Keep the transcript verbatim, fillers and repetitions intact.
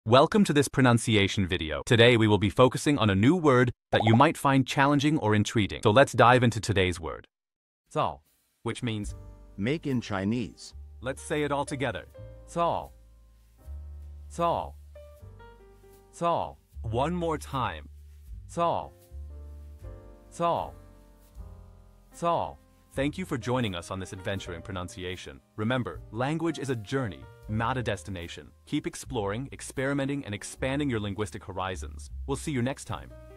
Welcome to this pronunciation video. Today we will be focusing on a new word that you might find challenging or intriguing. So let's dive into today's word. Cao, which means make in Chinese. let's say it all together. Cao. Cao. Cao. One more time. Cao. Cao. Cao. Thank you for joining us on this adventure in pronunciation. Remember, language is a journey, not a destination. Keep exploring, experimenting, and expanding your linguistic horizons. We'll see you next time.